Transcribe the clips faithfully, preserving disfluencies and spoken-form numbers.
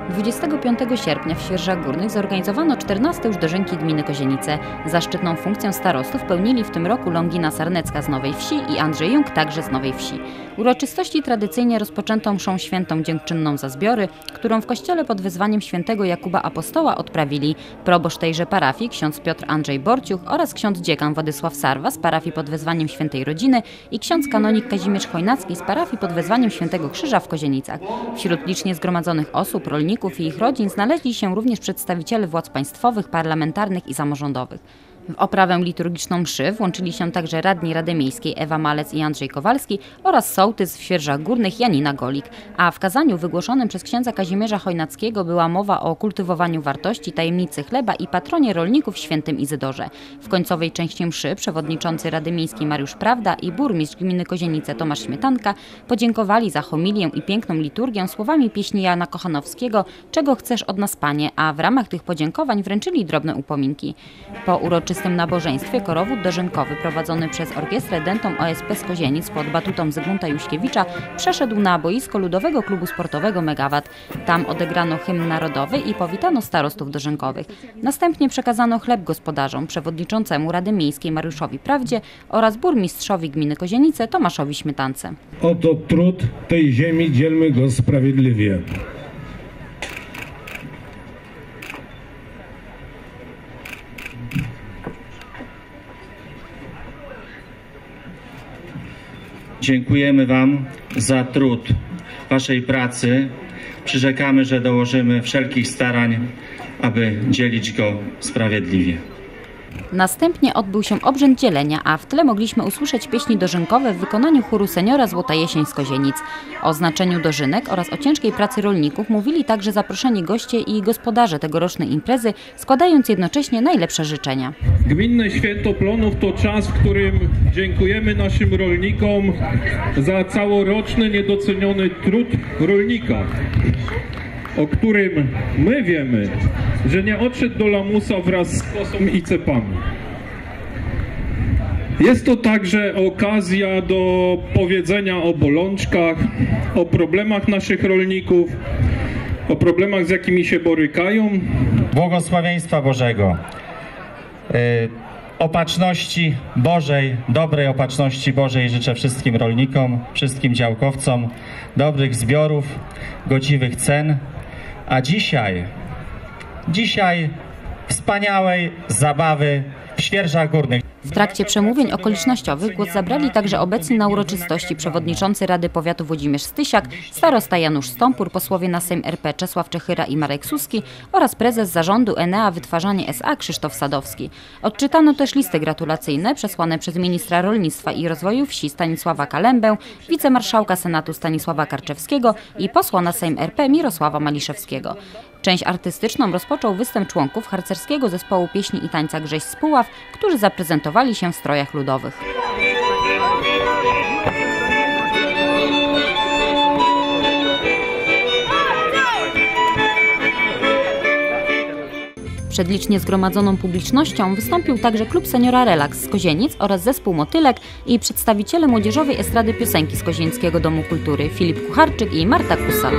dwudziestego piątego sierpnia w Świerżach Górnych zorganizowano czternaste już dożynki gminy Kozienice. Zaszczytną funkcję starostów pełnili w tym roku Longina Sarnecka z Nowej Wsi i Andrzej Jung także z Nowej Wsi. Uroczystości tradycyjnie rozpoczęto mszą świętą dziękczynną za zbiory, którą w kościele pod wezwaniem świętego Jakuba Apostoła odprawili proboszcz tejże parafii ksiądz Piotr Andrzej Borciuch oraz ksiądz dziekan Władysław Sarwa z parafii pod wezwaniem świętej Rodziny i ksiądz kanonik Kazimierz Chojnacki z parafii pod wezwaniem świętego Krzyża w Kozienicach. Wśród licznie zgromadzonych osób, rolników i ich rodzin znaleźli się również przedstawiciele władz państwowych, parlamentarnych i samorządowych. W oprawę liturgiczną mszy włączyli się także radni Rady Miejskiej Ewa Malec i Andrzej Kowalski oraz sołtys w Świerżach Górnych Janina Golik, a w kazaniu wygłoszonym przez księdza Kazimierza Chojnackiego była mowa o kultywowaniu wartości, tajemnicy chleba i patronie rolników świętym Izydorze. W końcowej części mszy przewodniczący Rady Miejskiej Mariusz Prawda i burmistrz gminy Kozienice Tomasz Śmietanka podziękowali za homilię i piękną liturgię słowami pieśni Jana Kochanowskiego „Czego chcesz od nas, Panie”, a w ramach tych podziękowań wręczyli drobne upominki. Po uroczystym W tym nabożeństwie korowód dożynkowy prowadzony przez Orkiestrę Dentą O S P z Kozienic pod batutą Zygmunta Juśkiewicza przeszedł na boisko Ludowego Klubu Sportowego Megawat. Tam odegrano hymn narodowy i powitano starostów dożynkowych. Następnie przekazano chleb gospodarzom, przewodniczącemu Rady Miejskiej Mariuszowi Prawdzie oraz burmistrzowi gminy Kozienice Tomaszowi Śmietance. Oto trud tej ziemi, dzielmy go sprawiedliwie. Dziękujemy Wam za trud Waszej pracy. Przyrzekamy, że dołożymy wszelkich starań, aby dzielić go sprawiedliwie. Następnie odbył się obrzęd dzielenia, a w tle mogliśmy usłyszeć pieśni dożynkowe w wykonaniu chóru seniora Złota Jesień z Kozienic. O znaczeniu dożynek oraz o ciężkiej pracy rolników mówili także zaproszeni goście i gospodarze tegorocznej imprezy, składając jednocześnie najlepsze życzenia. Gminne Święto Plonów to czas, w którym dziękujemy naszym rolnikom za całoroczny, niedoceniony trud rolnika, o którym my wiemy, że nie odszedł do lamusa wraz z kosą i cepami. Jest to także okazja do powiedzenia o bolączkach, o problemach naszych rolników, o problemach, z jakimi się borykają. Błogosławieństwa Bożego, yy, opatrzności Bożej, dobrej opatrzności Bożej życzę wszystkim rolnikom, wszystkim działkowcom, dobrych zbiorów, godziwych cen. A dzisiaj, dzisiaj wspaniałej zabawy w Świerżach Górnych. W trakcie przemówień okolicznościowych głos zabrali także obecni na uroczystości przewodniczący Rady Powiatu Włodzimierz Stysiak, starosta Janusz Stąpur, posłowie na Sejm R P Czesław Czechyra i Marek Suski oraz prezes zarządu Enea Wytwarzanie S A Krzysztof Sadowski. Odczytano też listy gratulacyjne przesłane przez ministra rolnictwa i rozwoju wsi Stanisława Kalembę, wicemarszałka Senatu Stanisława Karczewskiego i posła na Sejm R P Mirosława Maliszewskiego. Część artystyczną rozpoczął występ członków harcerskiego zespołu pieśni i tańca Grześ z Puław, którzy zaprezentowali się w strojach ludowych. Przed licznie zgromadzoną publicznością wystąpił także klub seniora Relaks z Kozienic oraz zespół Motylek i przedstawiciele młodzieżowej estrady piosenki z Kozieńskiego Domu Kultury Filip Kucharczyk i Marta Kusal.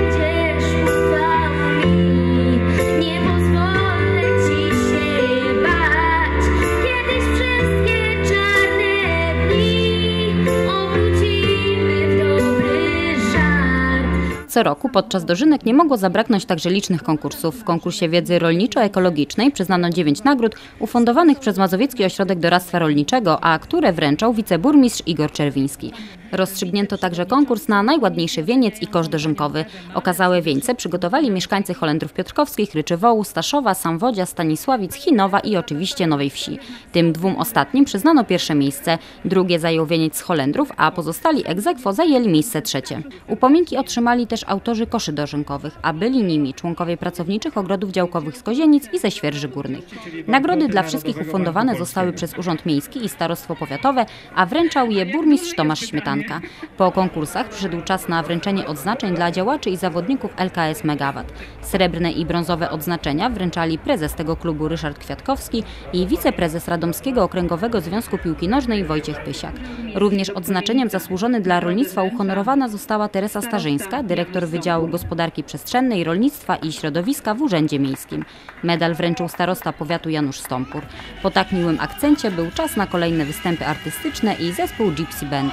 Co roku podczas dożynek nie mogło zabraknąć także licznych konkursów. W konkursie wiedzy rolniczo-ekologicznej przyznano dziewięć nagród ufundowanych przez Mazowiecki Ośrodek Doradztwa Rolniczego, a które wręczał wiceburmistrz Igor Czerwiński. Rozstrzygnięto także konkurs na najładniejszy wieniec i kosz dożynkowy. Okazałe wieńce przygotowali mieszkańcy Holendrów Piotrkowskich, Ryczewołu, Staszowa, Samwodzia, Stanisławic, Chinowa i oczywiście Nowej Wsi. Tym dwóm ostatnim przyznano pierwsze miejsce, drugie zajął wieniec z Holendrów, a pozostali ex aequo zajęli miejsce trzecie. Upominki otrzymali też autorzy koszy dożynkowych, a byli nimi członkowie pracowniczych ogrodów działkowych z Kozienic i ze Świerży Górnych. Nagrody dla wszystkich ufundowane zostały przez Urząd Miejski i Starostwo Powiatowe, a wręczał je burmistrz Tomasz Śmietanka. Kozianka. Po konkursach przyszedł czas na wręczenie odznaczeń dla działaczy i zawodników L K S Megawatt. Srebrne i brązowe odznaczenia wręczali prezes tego klubu Ryszard Kwiatkowski i wiceprezes Radomskiego Okręgowego Związku Piłki Nożnej Wojciech Pysiak. Również odznaczeniem zasłużony dla rolnictwa uhonorowana została Teresa Starzyńska, dyrektor Wydziału Gospodarki Przestrzennej, Rolnictwa i Środowiska w Urzędzie Miejskim. Medal wręczył starosta powiatu Janusz Stąpur. Po tak miłym akcencie był czas na kolejne występy artystyczne i zespół Gypsy Band.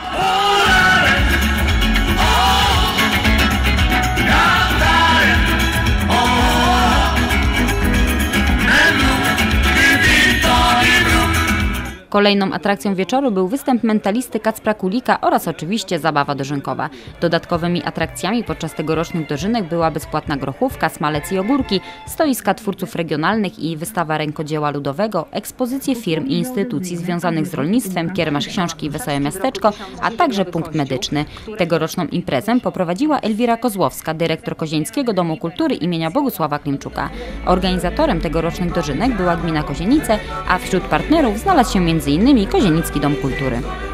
Kolejną atrakcją wieczoru był występ mentalisty Kacpra Kulika oraz oczywiście zabawa dożynkowa. Dodatkowymi atrakcjami podczas tegorocznych dożynek była bezpłatna grochówka, smalec i ogórki, stoiska twórców regionalnych i wystawa rękodzieła ludowego, ekspozycje firm i instytucji związanych z rolnictwem, kiermasz książki Wesołe Miasteczko, a także punkt medyczny. Tegoroczną imprezę poprowadziła Elwira Kozłowska, dyrektor Kozieńskiego Domu Kultury imienia Bogusława Klimczuka. Organizatorem tegorocznych dożynek była gmina Kozienice, a wśród partnerów znalazł się między innymi Kozienicki Dom Kultury.